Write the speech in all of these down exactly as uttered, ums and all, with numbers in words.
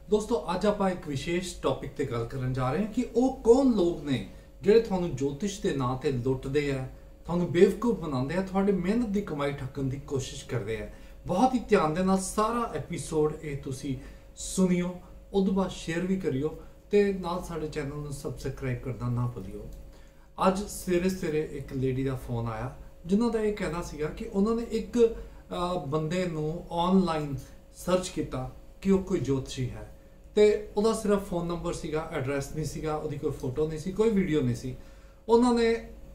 दोस्तों अज आप एक विशेष टॉपिक ते गल करन जा रहे हैं कि वो कौन लोग ने ਜਿਹੜੇ ਤੁਹਾਨੂੰ ज्योतिष ਦੇ ਨਾਂ ਤੇ ਲੁੱਟਦੇ ਆ, ਤੁਹਾਨੂੰ ਬੇਵਕੂਫ ਬਣਾਉਂਦੇ ਆ, ਤੁਹਾਡੀ ਮਿਹਨਤ ਦੀ ਕਮਾਈ ਠੱਗਣ ਦੀ ਕੋਸ਼ਿਸ਼ ਕਰਦੇ ਆ। ਬਹੁਤ ਹੀ ਧਿਆਨ ਦੇ ਨਾਲ ਸਾਰਾ ਐਪੀਸੋਡ ਇਹ ਤੁਸੀਂ ਸੁਣਿਓ, ਉਦੋਂ ਬਾਅਦ ਸ਼ੇਅਰ ਵੀ ਕਰਿਓ ਤੇ ਨਾਲ ਸਾਡੇ ਚੈਨਲ ਨੂੰ ਸਬਸਕ੍ਰਾਈਬ ਕਰਨਾ ਨਾ ਭੁੱਲਿਓ। ਅੱਜ ਸਵੇਰੇ ਸਵੇਰੇ ਇੱਕ ਲੇਡੀ ਦਾ ਫੋਨ ਆਇਆ ਜਿਨ੍ਹਾਂ ਦਾ ਇਹ ਕਹਿਣਾ ਸੀਗਾ ਕਿ ਉਹਨਾਂ ਨੇ ਇੱਕ ਬੰਦੇ ਨੂੰ ਆਨਲਾਈਨ ਸਰਚ ਕੀਤਾ ਕਿ ਉਹ ਕੋਈ ज्योतिषी है ਤੇ ਉਹਦਾ ਸਿਰਫ ਫੋਨ ਨੰਬਰ ਸੀਗਾ, ਐਡਰੈਸ ਨਹੀਂ ਸੀਗਾ, ਉਹਦੀ ਕੋਈ ਫੋਟੋ ਨਹੀਂ ਸੀ, ਕੋਈ ਵੀਡੀਓ ਨਹੀਂ ਸੀ। ਉਹਨਾਂ ਨੇ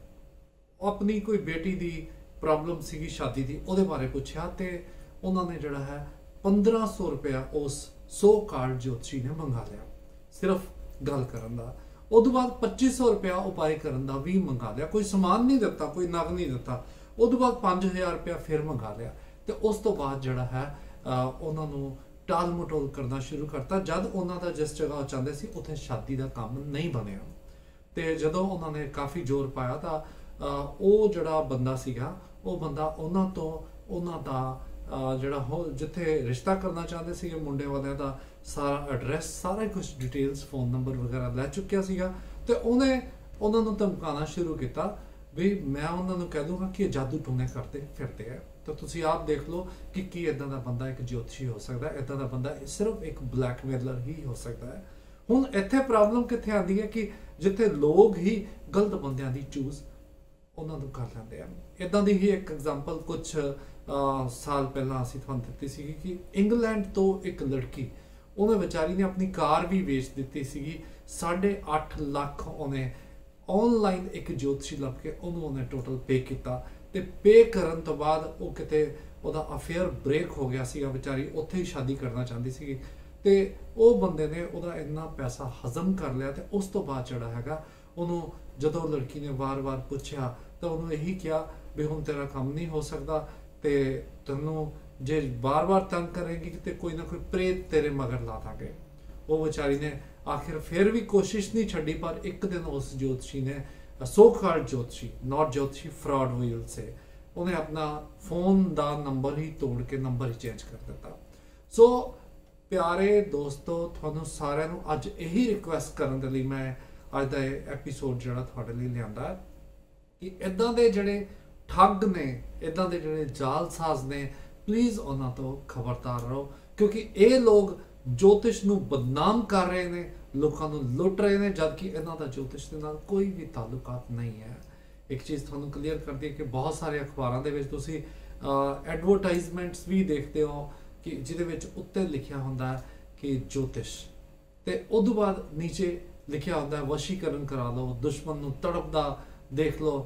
ਆਪਣੀ ਕੋਈ ਬੇਟੀ ਦੀ ਪ੍ਰੋਬਲਮ ਸੀਗੀ ਸ਼ਾਦੀ ਦੀ, ਉਹਦੇ ਬਾਰੇ ਪੁੱਛਿਆ ਤੇ ਉਹਨਾਂ ਨੇ ਜਿਹੜਾ ਹੈ ਪੰਦਰਾਂ ਸੌ ਰੁਪਇਆ ਉਸ ਸੋ ਕਾਰਡ ज्योतिषी ਨੇ ਮੰਗਾ ਲਿਆ ਸਿਰਫ ਗੱਲ ਕਰਨ ਦਾ। ਉਦੋਂ ਬਾਅਦ ਪੱਚੀ ਸੌ ਰੁਪਇਆ ਉਪਾਏ ਕਰਨ ਦਾ ਵੀ ਮੰਗਾ ਲਿਆ, ਕੋਈ ਸਮਾਨ ਨਹੀਂ ਦਿੱਤਾ, ਕੋਈ ਨਗ ਨਹੀਂ ਦਿੱਤਾ। ਉਦੋਂ ਬਾਅਦ ਪੰਜ ਹਜ਼ਾਰ ਰੁਪਇਆ ਫਿਰ ਮੰਗਾ ਲਿਆ ਤੇ ਉਸ ਤੋਂ ਬਾਅਦ ਜਿਹੜਾ ਹੈ ਉਹਨਾਂ ਨੂੰ टाल मटोल करना शुरू करता जब उन्होंने जिस जगह चाहते सी उत्थे शादी का काम नहीं बनया। तो जदों उन्होंने काफ़ी जोर पाया तो वो जड़ा बंदा सीगा वो बंदा उन्होंने तो उन्हों का जड़ा हो जिथे रिश्ता करना चाहते सी मुंडे वाले का सारा एड्रैस सारा कुछ डिटेल्स फोन नंबर वगैरह लै चुकिया सीगा। तो उन्हें उन्होंने धमकाना शुरू किया भी मैं उन्होंने कह दूंगा कि जादू टूने करते फिरते हैं। तो तुसी आप देख लो कि की इदां दा बंदा एक ज्योतिषी हो सकता है, इदां दा बंदा सिर्फ एक ब्लैकमेलर ही हो सकता है। हुण इत्थे प्रॉब्लम कित्थे आंदी है कि जिथे लोग ही गलत बंदियां दी चूज उन्हां नूं कर लैंदे आ। इदां दी ही एक एग्जांपल कुछ साल पहला असीं तुहानूं दित्ती सीगी कि इंग्लैंड तो एक लड़की उन्हें बेचारी ने अपनी कार भी वेच दित्ती सीगी, साढ़े अठ लाख उन्हें ऑनलाइन एक ज्योतिषी लभ के उन्होंने टोटल पे किया। ਤੇ पे ਕਰਨ ਤੋਂ ਬਾਅਦ ਉਹ ਕਿਤੇ ਉਹਦਾ ਅਫੇਅਰ ਬ੍ਰੇਕ ਹੋ ਗਿਆ ਸੀਗਾ, ਵਿਚਾਰੀ ਉੱਥੇ ਹੀ ਸ਼ਾਦੀ ਕਰਨਾ ਚਾਹੁੰਦੀ ਸੀਗੀ ਤੇ ਉਹ ਬੰਦੇ ਨੇ ਉਹਦਾ ਇੰਨਾ ਪੈਸਾ ਹਜ਼ਮ ਕਰ ਲਿਆ। ਤੇ ਉਸ ਤੋਂ ਬਾਅਦ ਜਿਹੜਾ ਹੈਗਾ ਉਹਨੂੰ ਜਦੋਂ ਲੜਕੀ ਨੇ ਵਾਰ-ਵਾਰ ਪੁੱਛਿਆ ਤਾਂ ਉਹਨੂੰ ਇਹੀ ਕਿਹਾ ਵੀ ਹੁਣ ਤੇਰਾ ਕੰਮ ਨਹੀਂ ਹੋ ਸਕਦਾ ਤੇ ਤੈਨੂੰ ਜੇ ਬਾਰ-ਬਾਰ ਤੰਗ ਕਰੇਗੀ ਤੇ ਕੋਈ ਨਾ ਕੋਈ ਪ੍ਰੇਤ ਤੇਰੇ ਮਗਰ ਲਾ ਦਾਂਗੇ। ਉਹ ਵਿਚਾਰੀ ਨੇ ਆਖਿਰ ਫਿਰ ਵੀ ਕੋਸ਼ਿਸ਼ ਨਹੀਂ ਛੱਡੀ, ਪਰ ਇੱਕ ਦਿਨ ਉਸ ज्योतिषी ने सो कॉल्ड ज्योतिषी नॉट ज्योतिषी फ्रॉड व्हील से उन्हें अपना फोन का नंबर ही तोड़ के नंबर ही चेंज कर दिता। सो प्यारे दोस्तों थानू सारिਆਂ ਨੂੰ ਅੱਜ ਇਹੀ रिक्वेस्ट ਕਰਨ ਦੇ ਲਈ मैं ਅੱਜ ਦਾ एपीसोड ਜਿਹੜਾ ਤੁਹਾਡੇ ਲਈ ਲਿਆਂਦਾ ਕਿ ਇਦਾਂ ਦੇ ਜਿਹੜੇ ਠੱਗ ਨੇ, ਇਦਾਂ ਦੇ ਜਿਹੜੇ ਜਾਲਸਾਜ਼ ਨੇ, प्लीज़ ਉਹਨਾਂ ਤੋਂ ਖਬਰਦਾਰ ਰਹੋ क्योंकि ਇਹ ਲੋग ज्योतिष ਨੂੰ ਬਦਨਾਮ ਕਰ ਰਹੇ ਨੇ, लोगों को लुट रहे हैं, जबकि इन्हों का ज्योतिष के नाल कोई भी ताल्लुकात नहीं है। एक चीज़ थोड़ा क्लीयर कर दी कि बहुत सारे अखबारों के तुसी एडवरटाइजमेंट्स भी देखते हो कि जिहदे उत्ते लिखा होंदा है कि ज्योतिष ते उदों बाद नीचे लिखा होंदा है वशीकरण करा लो, दुश्मन नूं तड़पदा देख लो,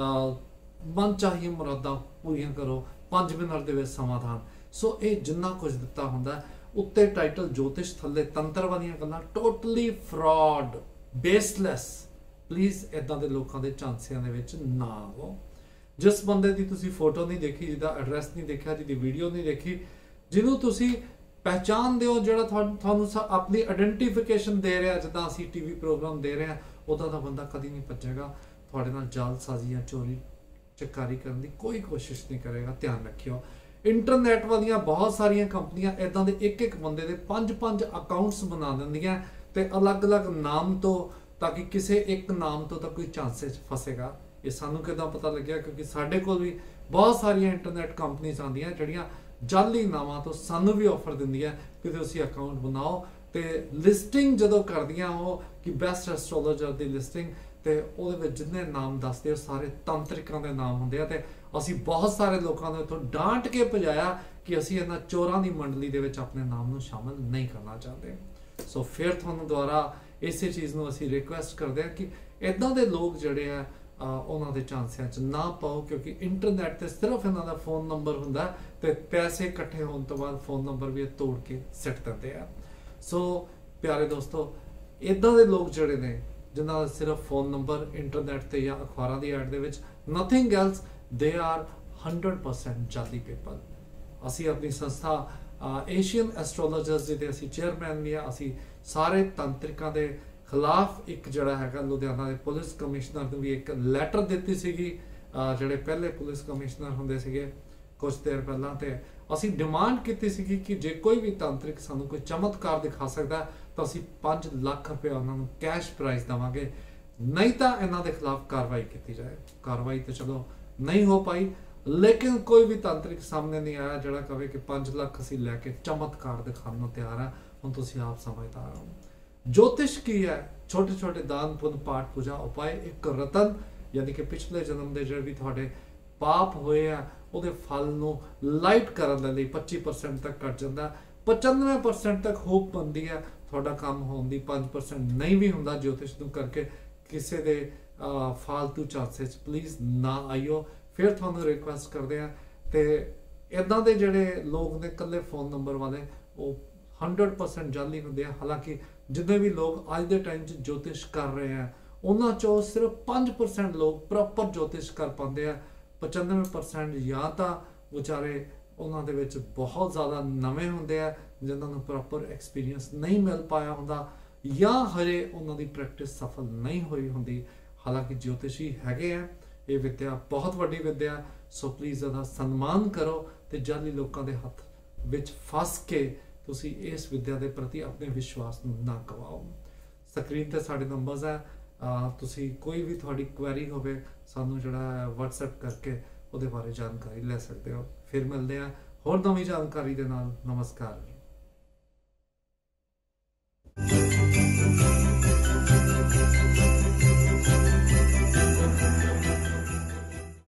मन चाहिए मुरादां पूरियां करो, पांच मिनट दे विच समाधान। सो ये जिन्ना कुछ दिता होंदा है उत्ते टाइटल ज्योतिष थले तंत्र वालियां गल्लां टोटली फ्रॉड बेसलैस। प्लीज़ इदां दे लोकां दे चांसियां दे विच ना आओ। जिस बंदे दी तुसी फोटो नहीं देखी, जिहदा एड्रैस नहीं देखा, जिहदी वीडियो नहीं देखी, जिन्हों तुसी पहचानदे हो, जिहड़ा तुहानूं अपनी आइडेंटिफिकेशन दे रहा जिद्दां असीं टीवी प्रोग्राम दे रहे हैं, उदां दा बंदा कदी नहीं भज्जेगा तुहाडे नाल जालसाजी या चोरी चकारी करने की कोई कोशिश नहीं करेगा। ध्यान रखियो इंटरनेट वालियां बहुत सारिया कंपनियां इदां दे एक एक बंदे दे पंज पंज अकाउंट्स बना दिंदियां ते अलग अलग नाम तो, ताकि किसी एक नाम तो तो कोई चांसेस फसेगा। ये सानू किदां पता लग्या क्योंकि साडे कोल भी बहुत सारिया इंटरनेट कंपनीज आंदियां जिहड़ियां जाली नामां तो सानू भी ऑफर दिंदियां कि तुसीं अकाउंट बनाओ ते लिस्टिंग जदों करदियां हो कि बेस्ट एस्ट्रोलॉजर दी लिस्टिंग ते ਉਹਦੇ ਵਿੱਚ ਜਿੰਨੇ ਨਾਮ ਦੱਸਦੇ ਉਹ ਸਾਰੇ ਤੰਤਰਿਕਾਂ ਦੇ ਨਾਮ ਹੁੰਦੇ ਆ ਤੇ ਅਸੀਂ ਬਹੁਤ ਸਾਰੇ ਲੋਕਾਂ ਦੇ ਉੱਥੋਂ ਡਾਂਟ ਕੇ ਭਜਾਇਆ ਕਿ ਅਸੀਂ ਇਹਨਾਂ ਚੋਰਾਂ ਦੀ ਮੰਡਲੀ ਦੇ ਵਿੱਚ ਆਪਣੇ ਨਾਮ ਨੂੰ ਸ਼ਾਮਲ ਨਹੀਂ ਕਰਨਾ ਚਾਹੁੰਦੇ। ਸੋ ਫਿਰ ਤੁਹਾਨੂੰ ਦੁਆਰਾ ਇਸੇ ਚੀਜ਼ ਨੂੰ ਅਸੀਂ ਰਿਕੁਐਸਟ ਕਰਦੇ ਹਾਂ ਕਿ ਇਦਾਂ ਦੇ ਲੋਕ ਜਿਹੜੇ ਆ ਉਹਨਾਂ ਦੇ ਚਾਂਸਿਆਂ 'ਚ ਨਾ ਪਾਓ ਕਿਉਂਕਿ ਇੰਟਰਨੈਟ ਤੇ ਸਿਰਫ ਇਹਨਾਂ ਦਾ ਫੋਨ ਨੰਬਰ ਹੁੰਦਾ ਤੇ ਪੈਸੇ ਇਕੱਠੇ ਹੋਣ ਤੋਂ ਬਾਅਦ ਫੋਨ ਨੰਬਰ ਵੀ ਤੋੜ ਕੇ ਸਿੱਟ ਦਿੰਦੇ ਆ। ਸੋ ਪਿਆਰੇ ਦੋਸਤੋ ਇਦਾਂ ਦੇ ਲੋਕ ਜਿਹੜੇ ਨੇ जिन्हों का सिर्फ फोन नंबर इंटरनेट से या अखबारों की एड के nothing else, they are hundred percent जाली पीपल। असी अपनी संस्था एशियन एस्ट्रोलॉजर्स जिहदे असी चेयरमैन भी हाँ, असी सारे तंत्रिकों के खिलाफ एक जड़ा है लुधियाना के पुलिस कमिश्नर को भी एक लैटर दी सीगी। जिहड़े पहले पुलिस कमिश्नर होंदे सीगे कुछ देर पहला तो असी डिमांड की सी कि जे कोई भी तांत्रिक सानू कोई चमत्कार दिखा सकता तो असी पाँच लाख रुपया उन्होंने कैश प्राइज देवांगे, नहीं तो इन्हों के खिलाफ कार्रवाई की जाए। कार्रवाई तो चलो नहीं हो पाई, लेकिन कोई भी तांत्रिक सामने नहीं आया जड़ा कहे कि पाँच लाख असी लैके चमत्कार दिखाने तैयार है। हुण तुसीं आप समझदार हो। ज्योतिष की है, छोटे छोटे दान पुण्य पाठ पूजा उपाय, एक रतन यानी कि पिछले जन्म के जो भी थोड़े पाप होए आ उहदे फल नूं लाइट करन दे लई पच्ची परसेंट तक कट जांदा, पचानवे परसेंट तक होप बनती है थोड़ा काम होने की, पाँच परसेंट नहीं भी हुंदा। ज्योतिष नूं करके किसी दे फालतू चांसे प्लीज़ ना आइयो। फिर तुहानूं रिक्वेस्ट करते हैं तो इदां दे जिहड़े लोग ने कल्ले फोन नंबर वाले वो हंड्रड परसेंट जाली होंदे आ। हालांकि जिन्ने भी लोग अज के टाइम ज्योतिष कर रहे हैं उन्हां चों सिर्फ पाँच परसेंट लोग प्रॉपर ज्योतिष कर पाते हैं। पचानवे परसेंट या तो विचारे उन्हां दे विच बहुत ज़्यादा नवे होंदे आ जिन्हां नूं प्रॉपर एक्सपीरियंस नहीं मिल पाया हुंदा, या हजे उन्हां दी प्रैक्टिस सफल नहीं हुई हुंदी। हालांकि ज्योतिषी हैगे आ, ये विद्या बहुत वड्डी विद्या, सो प्लीज़ इहदा सन्मान करो ते जाली लोकां दे हत्थ विच फस के तुसी इस विद्या के प्रति अपने विश्वास ना गवाओ। स्क्रीन ते साढ़े नंबर्स है, तुसी कोई भी थोड़ी क्वेरी होवे सानू जड़ा व्हाट्सएप करके उहदे बारे जानकारी ले सकते हो। फिर मिलते हैं होर नवीं जानकारी दे नाल। नमस्कार।